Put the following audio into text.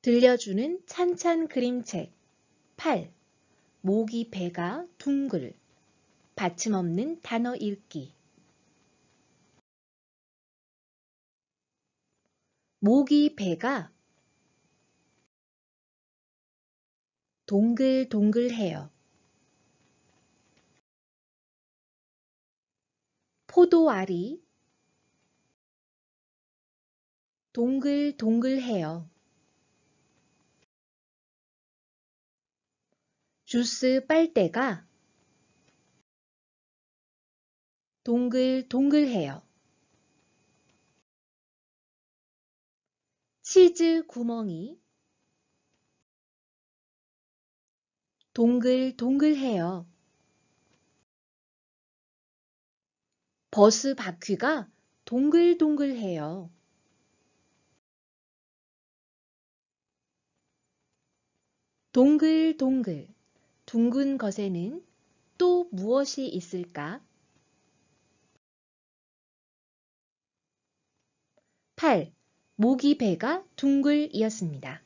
들려주는 찬찬 그림책 8. 모기 배가 둥글 받침 없는 단어 읽기. 모기 배가 동글동글해요. 포도알이 동글동글해요. 주스 빨대가 동글동글해요. 치즈 구멍이 동글동글해요. 버스 바퀴가 동글동글해요. 동글동글, 둥근 것에는 또 무엇이 있을까? 8. 모기 배가 둥글이었습니다.